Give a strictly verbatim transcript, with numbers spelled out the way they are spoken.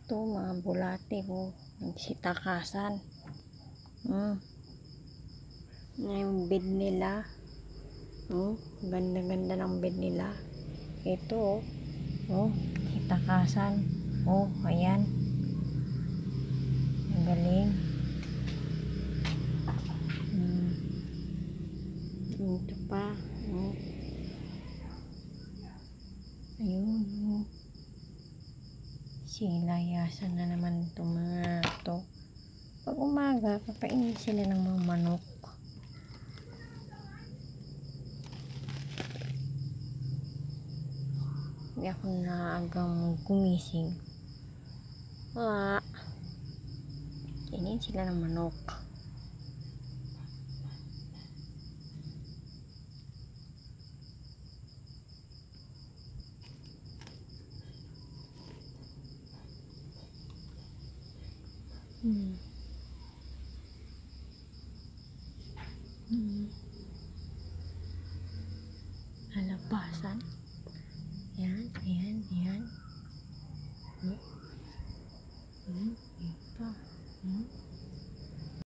Ito, mga bulate ko. Nagsitakasan. Hmm. Yung bed nila. Oh, ganda-ganda ng bed nila. Ito, oh. Oh, sitakasan. Oh, ayan. Ang galing. Hmm. Ito pa. Oh. Ayun, oh. Silayasan na naman itong mga to. Pag umaga, kakainin sila ng mga manok. Hindi ako naagang gumising. Ah, kainin sila ng manok. Hmm. Hmm. Lalabasan. Yan, yan, yan.